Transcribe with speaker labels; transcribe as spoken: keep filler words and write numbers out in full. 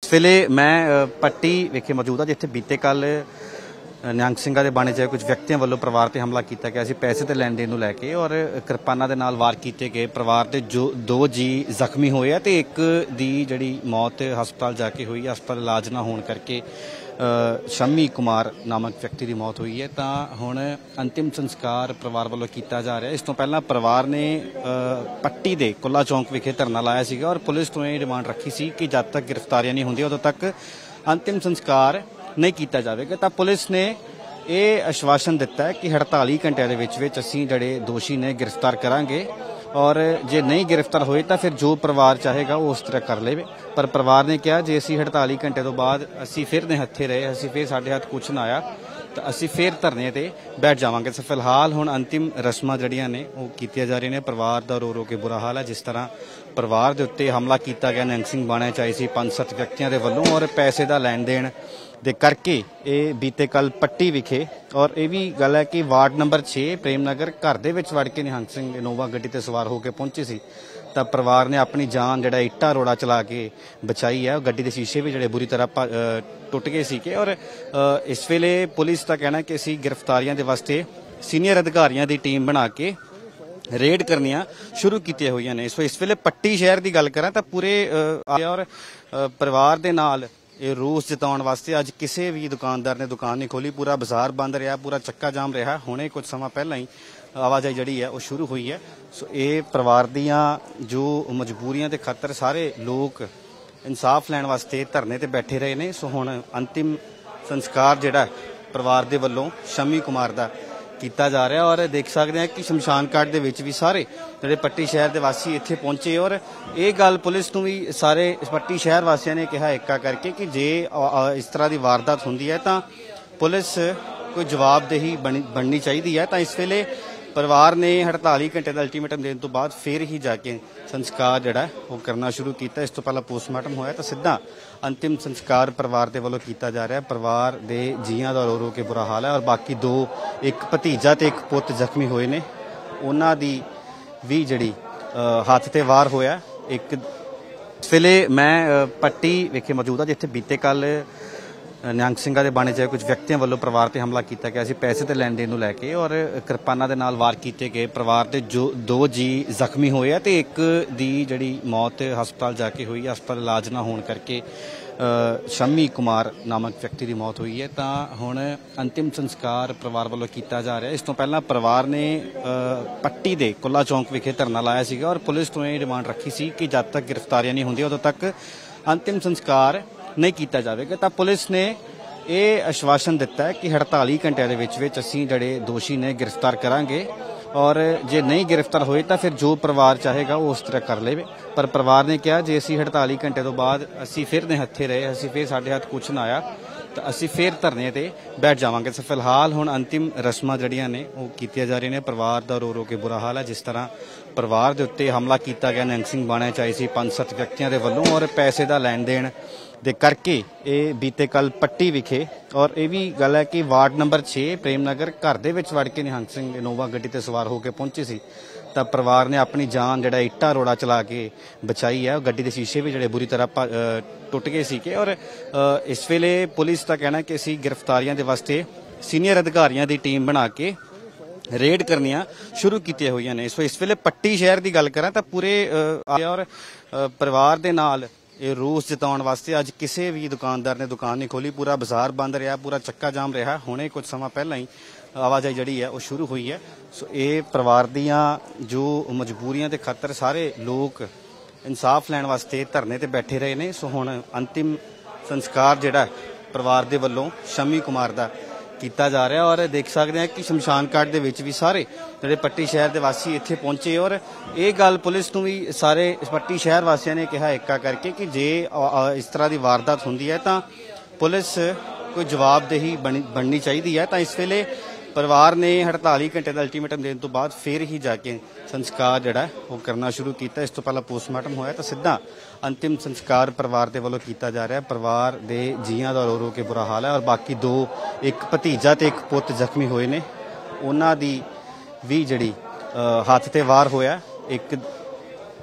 Speaker 1: इस वेले मैं पट्टी विखे मौजूद हाँ जिथे बीते कल निहंग ਸਿੰਘਾਂ ਦੇ ਬਾਣੇ 'ਚ कुछ ਵਿਅਕਤੀਆਂ ਵੱਲੋਂ ਪਰਿਵਾਰ ਤੇ ਹਮਲਾ ਕੀਤਾ ਗਿਆ ਸੀ ਪੈਸੇ ਤੇ ਲੈਣ ਦੇਣ ਨੂੰ ਲੈ ਕੇ ਔਰ ਕਿਰਪਾਨਾਂ ਦੇ ਨਾਲ ਵਾਰ ਕੀਤੇ ਗਏ। ਪਰਿਵਾਰ ਦੇ ਜੋ ਦੋ ਜੀ ਜ਼ਖਮੀ ਹੋਏ ਆ ਤੇ ਇੱਕ ਦੀ ਜਿਹੜੀ ਮੌਤ ਹਸਪਤਾਲ ਜਾ ਕੇ ਹੋਈ, ਹਸਪਤਾਲ ਇਲਾਜ ਨਾ ਹੋਣ ਕਰਕੇ ਸ਼ਮੀ ਕੁਮਾਰ ਨਾਮਕ ਵਿਅਕਤੀ ਦੀ ਮੌਤ ਹੋਈ ਹੈ। ਤਾਂ ਹੁਣ ਅੰਤਿਮ ਸੰਸਕਾਰ ਪਰਿਵਾਰ ਵੱਲੋਂ ਕੀਤਾ ਜਾ ਰਿਹਾ। ਇਸ ਤੋਂ ਪਹਿਲਾਂ ਪਰਿਵਾਰ ਨੇ ਪੱਟੀ ਦੇ ਕੁੱਲਾ ਚੌਂਕ ਵਿਖੇ ਧਰਨਾ ਲਾਇਆ ਸੀਗਾ ਔਰ ਪੁਲਿਸ ਤੋਂ ਇਹ ਡਿਮਾਂਡ ਰੱਖੀ ਸੀ ਕਿ ਜਦ ਤੱਕ ਗ੍ਰਿਫਤਾਰੀਆਂ ਨਹੀਂ ਹੁੰਦੀਆਂ ਉਦੋਂ ਤੱਕ ਅੰਤਿਮ ਸੰਸਕਾਰ नहीं किया जाएगा। तो पुलिस ने यह आश्वासन दिता है कि अड़ताली घंटे के असीं जिहड़े दोषी ने गिरफ्तार करांगे और जे नहीं गिरफ्तार होए तो फिर जो परिवार चाहेगा वो उस तरह कर ले। पर परिवार ने कहा जे असीं अड़ताली घंटे तो बाद असीं फिर निहत्थे रहे, असीं फिर साडे हत्थ कुछ ना आया तो असीं फिर धरने ते बैठ जावांगे। तो फिलहाल हुण अंतिम रस्मां जिहड़ियां ने वो कीतियां जा रही ने। परिवार दा रो रो के बुरा हाल है। जिस तरह परिवार दे उत्ते हमला किया गया निहंग सिंह बाणे च आई सी पंज सत्त व्यक्तियों के वल्लों और पैसे का लैन देन दे करके ये बीते कल पट्टी विखे और यह भी गल है कि वार्ड नंबर छे प्रेम नगर घर दे विच वड़ के निहंग सिंह इनोवा गड्डी ते सवार होकर पहुंचे सी। तो परिवार ने अपनी जान जिहड़ा इट्टा रोड़ा चला के बचाई है। गड्डी के शीशे भी जिहड़े बुरी तरह टुट गए सी। और इस वेले पुलिस का कहना कि असीं गिरफ्तारियां दे वास्ते सीनियर अधिकारियों की टीम बना के रेड करनियां शुरू कीतियां होईयां ने। सो इस वेले पट्टी शहर की गल करां तां पूरे और परिवार दे नाल ਇਹ ਰੋਸ ਜਤਾਉਣ ਵਾਸਤੇ ਅੱਜ ਕਿਸੇ ਵੀ ਦੁਕਾਨਦਾਰ ਨੇ ਦੁਕਾਨ ਨਹੀਂ ਖੋਲੀ। ਪੂਰਾ ਬਾਜ਼ਾਰ ਬੰਦ ਰਿਹਾ, ਪੂਰਾ ਚੱਕਾ ਜਾਮ ਰਿਹਾ। ਹੁਣੇ ਕੁਝ ਸਮਾਂ ਪਹਿਲਾਂ ਹੀ ਆਵਾਜਾਈ ਜਿਹੜੀ ਹੈ ਉਹ ਸ਼ੁਰੂ ਹੋਈ ਹੈ। ਸੋ ਇਹ ਪਰਿਵਾਰ ਦੀਆਂ ਜੋ ਮਜਬੂਰੀਆਂ ਦੇ ਖਾਤਰ ਸਾਰੇ ਲੋਕ ਇਨਸਾਫ ਲੈਣ ਵਾਸਤੇ ਧਰਨੇ ਤੇ ਬੈਠੇ ਰਹੇ ਨੇ। ਸੋ ਹੁਣ ਅੰਤਿਮ ਸੰਸਕਾਰ ਜਿਹੜਾ ਪਰਿਵਾਰ ਦੇ ਵੱਲੋਂ ਸ਼ਮੀ ਕੁਮਾਰ ਦਾ ਕੀਤਾ ਜਾ ਰਿਹਾ ਔਰ ਦੇਖ ਸਕਦੇ ਹਾਂ ਕਿ ਸ਼ਮਸ਼ਾਨ ਘਾਟ ਦੇ ਵਿੱਚ ਵੀ ਸਾਰੇ ਜਿਹੜੇ ਪੱਟੀ ਸ਼ਹਿਰ ਦੇ ਵਾਸੀ ਇੱਥੇ ਪਹੁੰਚੇ ਔਰ ਇਹ ਗੱਲ ਪੁਲਿਸ ਨੂੰ ਵੀ ਸਾਰੇ ਪੱਟੀ ਸ਼ਹਿਰ ਵਾਸੀਆਂ ਨੇ ਕਿਹਾ ਏਕਾ ਕਰਕੇ ਕਿ ਜੇ ਇਸ ਤਰ੍ਹਾਂ ਦੀ ਵਾਰਦਾਤ ਹੁੰਦੀ ਹੈ ਤਾਂ ਪੁਲਿਸ ਕੋਈ ਜਵਾਬਦੇਹੀ ਬਣਨੀ ਚਾਹੀਦੀ ਹੈ। ਤਾਂ ਇਸ ਵੇਲੇ ਪਰਿਵਾਰ ਨੇ ਅੜਤਾਲੀ ਘੰਟੇ ਦਾ ਅਲਟੀਮੇਟਮ ਦੇਣ ਤੋਂ ਬਾਅਦ ਫਿਰ ਹੀ ਜਾ ਕੇ ਸੰਸਕਾਰ ਜਿਹੜਾ ਉਹ ਕਰਨਾ ਸ਼ੁਰੂ ਕੀਤਾ। ਇਸ ਤੋਂ ਪਹਿਲਾਂ ਪੋਸਟਮਾਰਟਮ ਹੋਇਆ ਤਾਂ ਸਿੱਧਾ अंतिम संस्कार परिवार के वालों किया जा रहा है। परिवार के जियां का रो रो के बुरा हाल है और बाकी दो एक भतीजा ते एक पुत जख्मी हुए ने। उन्हां दी भी जिहड़ी हत्थ ते वार होया। एक इस वेले मैं पट्टी विखे मौजूद हाँ जिथे बीते कल निहंग ਸਿੰਘਾਂ ਦੇ ਬਾਣੇ 'ਚ कुछ ਵਿਅਕਤੀਆਂ ਵੱਲੋਂ ਪਰਿਵਾਰ ਤੇ ਹਮਲਾ ਕੀਤਾ ਗਿਆ ਸੀ ਪੈਸੇ ਤੇ ਲੈਣ ਦੇਣ ਨੂੰ ਲੈ ਕੇ ਔਰ ਕਿਰਪਾਨਾਂ ਦੇ ਨਾਲ ਵਾਰ ਕੀਤੇ ਗਏ। ਪਰਿਵਾਰ ਦੇ ਜੋ ਦੋ ਜੀ ਜ਼ਖਮੀ ਹੋਏ ਆ ਤੇ ਇੱਕ ਦੀ ਜਿਹੜੀ ਮੌਤ ਹਸਪਤਾਲ ਜਾ ਕੇ ਹੋਈ, ਹਸਪਤਾਲ ਇਲਾਜ ਨਾ ਹੋਣ ਕਰਕੇ ਸ਼ਮੀ ਕੁਮਾਰ ਨਾਮਕ ਵਿਅਕਤੀ ਦੀ ਮੌਤ ਹੋਈ ਹੈ। ਤਾਂ ਹੁਣ ਅੰਤਿਮ ਸੰਸਕਾਰ ਪਰਿਵਾਰ ਵੱਲੋਂ ਕੀਤਾ ਜਾ ਰਿਹਾ। ਇਸ ਤੋਂ ਪਹਿਲਾਂ ਪਰਿਵਾਰ ਨੇ ਪੱਟੀ ਦੇ ਕੁੱਲਾ ਚੌਂਕ ਵਿਖੇ ਧਰਨਾ ਲਾਇਆ ਸੀਗਾ ਔਰ ਪੁਲਿਸ ਤੋਂ ਇਹ ਡਿਮਾਂਡ ਰੱਖੀ ਸੀ ਕਿ ਜਦ ਤੱਕ ਗ੍ਰਿਫਤਾਰੀਆਂ ਨਹੀਂ ਹੁੰਦੀਆਂ ਉਦੋਂ ਤੱਕ ਅੰਤਿਮ ਸੰਸਕਾਰ नहीं किया जाएगा। तो पुलिस ने यह आश्वासन दिता है कि अड़ताली घंटे के असीं जिहड़े दोषी ने गिरफ्तार करांगे और जे नहीं गिरफ्तार होए तो फिर जो परिवार चाहेगा वो उस तरह कर ले। पर परिवार ने कहा जे असीं अड़ताली घंटे तो बाद असीं फिर निहत्थे रहे, असीं फिर साडे हत्थ कुछ ना आया तो असीं फिर धरने ते बैठ जावांगे। तो फिलहाल हुण अंतिम रस्मां जिहड़ियां ने वो कीतियां जा रही ने। परिवार दा रो रो के बुरा हाल है। जिस तरह परिवार दे उत्ते हमला किया गया निहंग सिंह बाणे च आई सी पंज सत्त व्यक्तियों के वल्लों और पैसे का लैन देन दे करके ये बीते कल पट्टी विखे और यह भी गल है कि वार्ड नंबर छे प्रेम नगर घर दे विच वड़ के निहंग सिंह इनोवा गड्डी ते सवार होकर पहुंचे सी। तो परिवार ने अपनी जान जिहड़ा इट्टा रोड़ा चला के बचाई है। गड्डी के शीशे भी जिहड़े बुरी तरह टुट गए सी। और इस वेले पुलिस का कहना कि असीं गिरफ्तारियां दे वास्ते सीनियर अधिकारियों की टीम बना के रेड करनियां शुरू कीतियां होईयां ने। सो इस वेले पट्टी शहर की गल करां तां पूरे और परिवार दे नाल ਇਹ ਰੋਸ ਜਤਾਉਣ ਵਾਸਤੇ ਅੱਜ ਕਿਸੇ ਵੀ ਦੁਕਾਨਦਾਰ ਨੇ ਦੁਕਾਨ ਨਹੀਂ ਖੋਲੀ। ਪੂਰਾ ਬਾਜ਼ਾਰ ਬੰਦ ਰਿਹਾ, ਪੂਰਾ ਚੱਕਾ ਜਾਮ ਰਿਹਾ। ਹੁਣੇ ਕੁਝ ਸਮਾਂ ਪਹਿਲਾਂ ਹੀ ਆਵਾਜਾਈ ਜਿਹੜੀ ਹੈ ਉਹ ਸ਼ੁਰੂ ਹੋਈ ਹੈ। ਸੋ ਇਹ ਪਰਿਵਾਰ ਦੀਆਂ ਜੋ ਮਜਬੂਰੀਆਂ ਦੇ ਖਾਤਰ ਸਾਰੇ ਲੋਕ ਇਨਸਾਫ ਲੈਣ ਵਾਸਤੇ ਧਰਨੇ ਤੇ ਬੈਠੇ ਰਹੇ ਨੇ। ਸੋ ਹੁਣ ਅੰਤਿਮ ਸੰਸਕਾਰ ਜਿਹੜਾ ਪਰਿਵਾਰ ਦੇ ਵੱਲੋਂ ਸ਼ਮੀ ਕੁਮਾਰ ਦਾ ਕੀਤਾ ਜਾ ਰਿਹਾ ਔਰ ਦੇਖ ਸਕਦੇ ਹਾਂ ਕਿ ਸ਼ਮਸ਼ਾਨ ਘਾਟ ਦੇ ਵਿੱਚ ਵੀ ਸਾਰੇ ਜਿਹੜੇ ਪੱਟੀ ਸ਼ਹਿਰ ਦੇ ਵਾਸੀ ਇੱਥੇ ਪਹੁੰਚੇ ਔਰ ਇਹ ਗੱਲ ਪੁਲਿਸ ਨੂੰ ਵੀ ਸਾਰੇ ਪੱਟੀ ਸ਼ਹਿਰ ਵਾਸੀਆਂ ਨੇ ਕਿਹਾ ਏਕਾ ਕਰਕੇ ਕਿ ਜੇ ਇਸ ਤਰ੍ਹਾਂ ਦੀ ਵਾਰਦਾਤ ਹੁੰਦੀ ਹੈ ਤਾਂ ਪੁਲਿਸ ਕੋਈ ਜਵਾਬਦੇਹੀ ਬਣਨੀ ਚਾਹੀਦੀ ਹੈ। ਤਾਂ ਇਸ ਵੇਲੇ ਪਰਿਵਾਰ ਨੇ ਅੜਤਾਲੀ ਘੰਟੇ ਦਾ ਅਲਟੀਮੇਟਮ ਦੇਣ ਤੋਂ ਬਾਅਦ ਫਿਰ ਹੀ ਜਾ ਕੇ ਸੰਸਕਾਰ ਜਿਹੜਾ ਉਹ ਕਰਨਾ ਸ਼ੁਰੂ ਕੀਤਾ। ਇਸ ਤੋਂ ਪਹਿਲਾਂ ਪੋਸਟਮਾਰਟਮ ਹੋਇਆ ਤਾਂ ਸਿੱਧਾ अंतिम संस्कार परिवार के वालों किया जा रहा है। परिवार के जियां का रो रो के बुरा हाल है और बाकी दो एक भतीजा ते एक पुत जख्मी हुए ने। उन्हां दी भी जिहड़ी हत्थ ते वार होया। एक